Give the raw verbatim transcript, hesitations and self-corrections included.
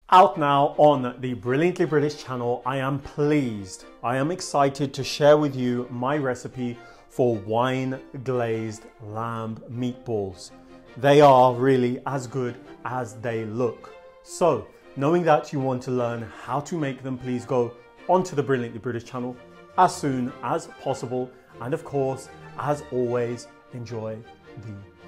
Out now on the Brilliantly British channel, I am pleased, I am excited to share with you my recipe for wine glazed lamb meatballs. They are really as good as they look. So, knowing that you want to learn how to make them, please go onto the Brilliantly British channel as soon as possible. And of course, as always, enjoy the